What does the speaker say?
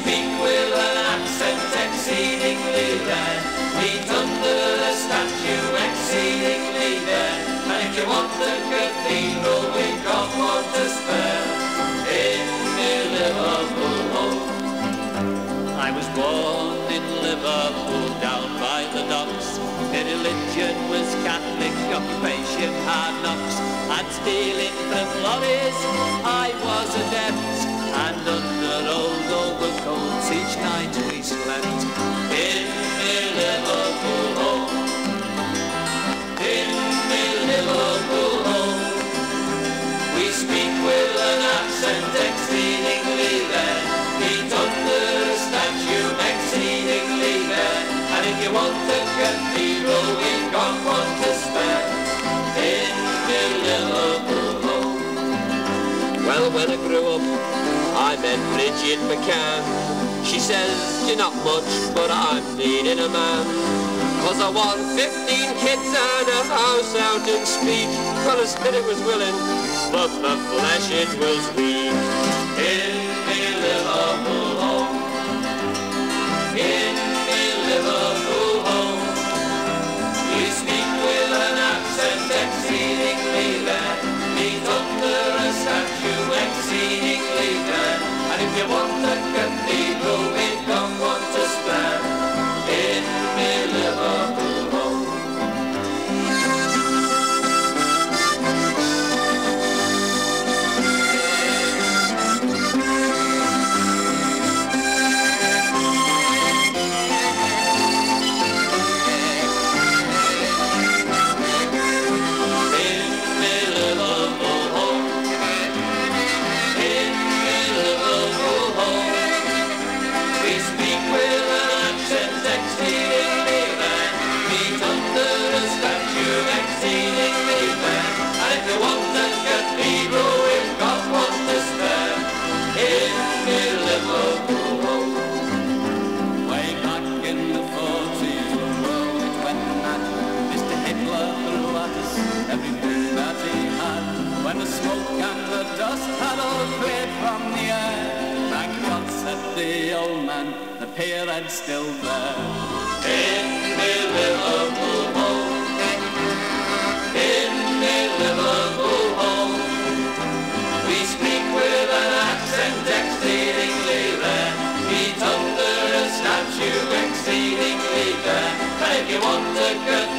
speak with an accent exceedingly rare. Meet under the statue exceedingly there. And if you want a cathedral, we've got one to spare in New Liverpool home. I was born in Liverpool, down by the docks. My religion was Catholic, occupation hard knocks. And stealing from lorries, I was adept. And under old overcoats each night we slept in my Liverpool home. In my Liverpool home. We speak with an accent exceedingly rare. Meet under a statue exceedingly there. And if you want a cathedral, we've got one to spare in my Liverpool home. Well, when I grew up, I met Bridget McCann. She says, you're not much, but I'm needing a man. 'Cause I want 15 kids and a house out in Speak. Well, the spirit was willing, but the flesh it was weak. In my Liverpool home. In my Liverpool home. We speak with an accent exceedingly rare. Meet under a statue exceedingly there. And if you want a cathedral, we've got one to spare in my Liverpool home. When the smoke and the dust had all cleared from the air, thank God, said the old man, the pyramid's still there. In my Liverpool home. In my Liverpool home. We speak with an accent exceedingly rare. Meet under a statue exceedingly there. And if you want a good